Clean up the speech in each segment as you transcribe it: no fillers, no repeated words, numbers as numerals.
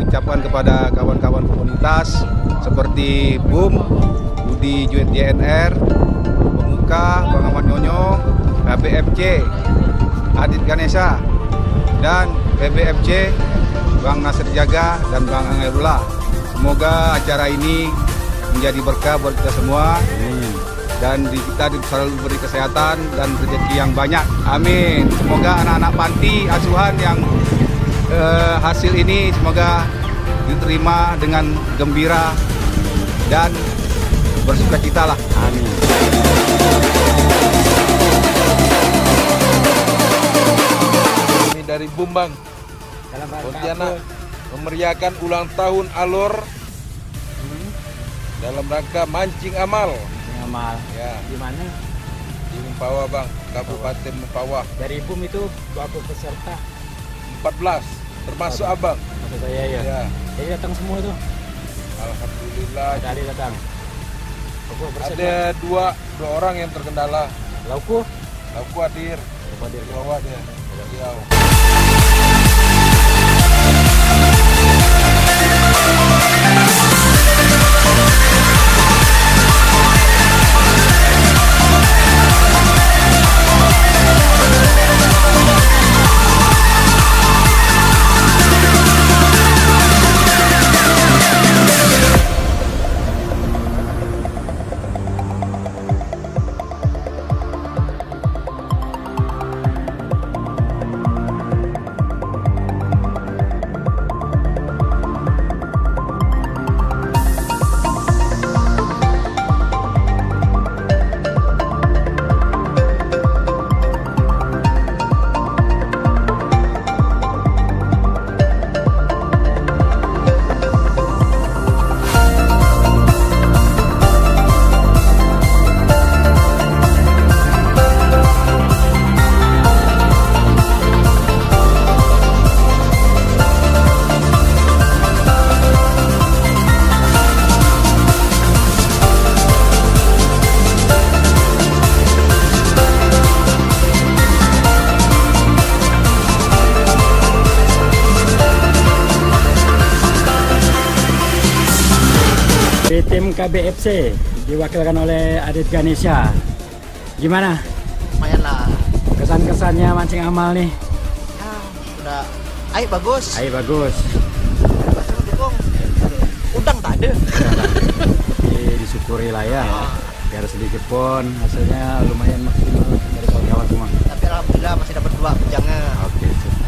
ucapkan kepada kawan-kawan komunitas seperti BUM, Budi JNR, Pemuka, Bang Ahmad Nyonyo, HBFC, Adit Ganesha, dan PBFC, Bang Nasir Jaga dan Bang Angerullah. Semoga acara ini menjadi berkah buat kita semua. Dan kita selalu diberi kesehatan dan rezeki yang banyak. Amin. Semoga anak-anak panti asuhan yang hasil ini semoga diterima dengan gembira dan bersukacita lah. Amin. Ini dari Bumbang, Pontianak, memeriahkan ulang tahun Alor dalam rangka mancing amal. Amal. Ya. Di mana? Di Mempawah, Bang, Kabupaten Mempawah. Dari BUM itu berapa peserta? 14, termasuk Abang. Maksud saya ya. Ya. Jadi datang semua itu. Alhamdulillah. Ada datang. Ada dua orang yang terkendala. Lauku hadir. hadir Di bawah dia. Beliau. tim KBFC diwakilkan oleh Adit Ganesha. Gimana? Lumayan lah. Kesan-kesannya mancing amal nih? Ya, udah. Air bagus. Air bagus. Udang tak ada. Disyukuri lah ya. Biar sedikit pun hasilnya lumayan maksimal dari kawan-kawan semua. Tapi alhamdulillah masih dapat 2 penjangnya. Oke.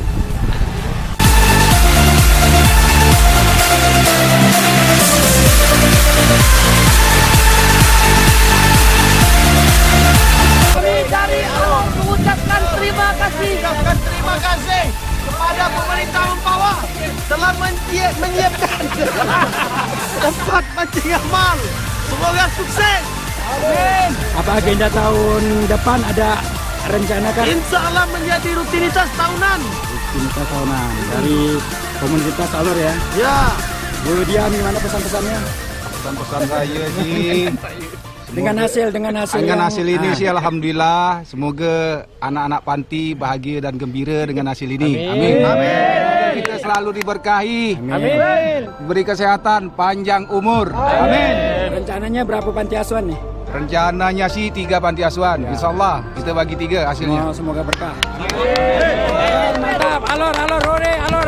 Dari Alor mengucapkan terima kasih kepada pemerintah Mempawah telah menyiapkan tempat mancing amal. Semoga sukses. Amin. Apa agenda tahun depan, ada rencana kan? Insya Allah menjadi rutinitas tahunan. Rutinitas tahunan dari komunitas Alor ya. Ya. Bu Dian, gimana pesan-pesannya? Pesan-pesan saya sih Dengan hasil ini sih alhamdulillah, semoga anak-anak panti bahagia dan gembira dengan hasil ini. Amin. Amin. Kita selalu diberkahi. Amin. Beri kesehatan, panjang umur. Amin. Rencananya berapa panti asuhan nih? Rencananya sih 3 panti asuhan. Insyaallah kita bagi 3 hasilnya. Semoga berkah. Amin. Mantap, Alor, hore, Alor.